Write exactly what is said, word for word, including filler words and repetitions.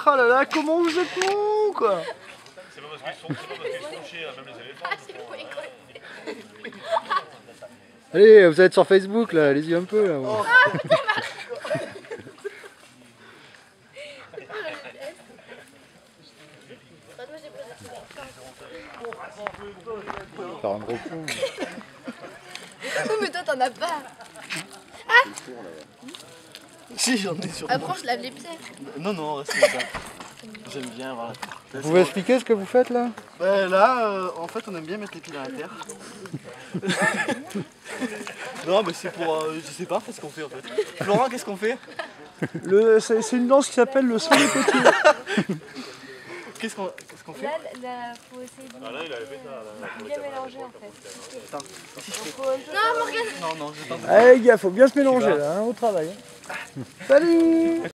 Ah là là, comment vous êtes mou quoi. C'est pas parce qu'ils sont, c'est pas parce qu'ils sont chiés, même les éléphants. Ah, c'est pour écouter. Allez, vous êtes sur Facebook là, allez-y un peu là. Oh. Faire un gros pont. Oh, mais toi t'en as pas. Ah si, j'en ai sur Apprends, je lave les pieds. Non, non, reste comme ça. J'aime bien, voilà. Vous pouvez expliquer ce que vous faites là? Bah, là, euh, en fait, on aime bien mettre les pieds dans la terre. Non, mais c'est pour... Euh, je sais pas ce qu'on fait en fait. Florent, qu'est-ce qu'on fait? C'est une danse qui s'appelle le saut des petits. Qu'est-ce qu'on qu'est-ce qu'on fait? Là, là, faut essayer de Ah là, il avait fait ça. Là. bien mélanger en fait. Attends, si je fais... Non, Morgane. Non, non, je vais pas... Allez les gars, faut bien se mélanger là, hein, au travail. Salut.